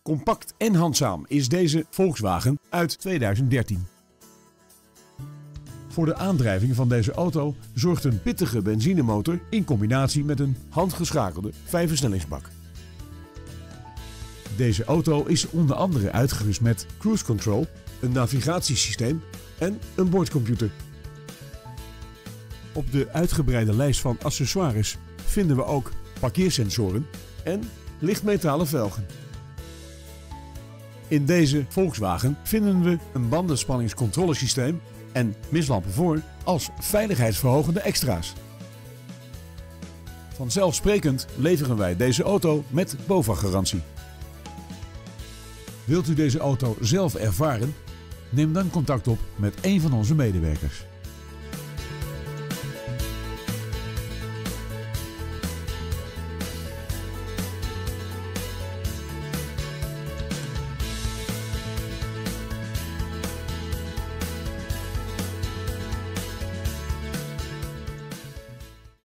Compact en handzaam is deze Volkswagen uit 2013. Voor de aandrijving van deze auto zorgt een pittige benzinemotor in combinatie met een handgeschakelde 5-versnellingsbak. Deze auto is onder andere uitgerust met cruise control, een navigatiesysteem en een boordcomputer. Op de uitgebreide lijst van accessoires vinden we ook parkeersensoren en lichtmetalen velgen. In deze Volkswagen vinden we een bandenspanningscontrolesysteem en mislampen voor als veiligheidsverhogende extra's. Vanzelfsprekend leveren wij deze auto met BOVAG-garantie. Wilt u deze auto zelf ervaren? Neem dan contact op met een van onze medewerkers.